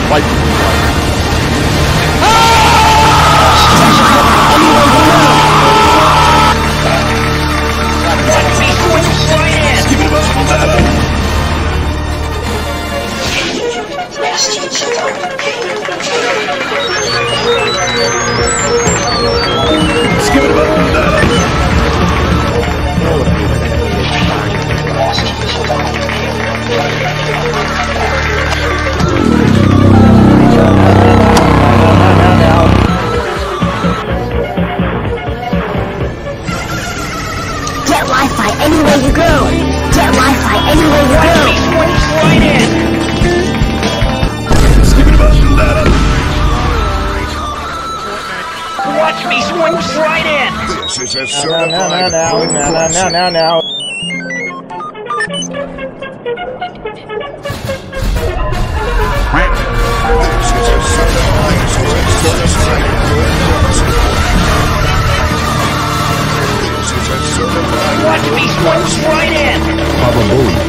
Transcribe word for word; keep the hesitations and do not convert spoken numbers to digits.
Like. Get Wi-Fi anywhere you go! Get Wi-Fi anywhere you go! Swing right in! Watch me swing right in! This is a Now, certified now, now, now, point now, now, classic. now, now. This is a certified point classic. This is a certified Watch me swing right in! Baba Booey.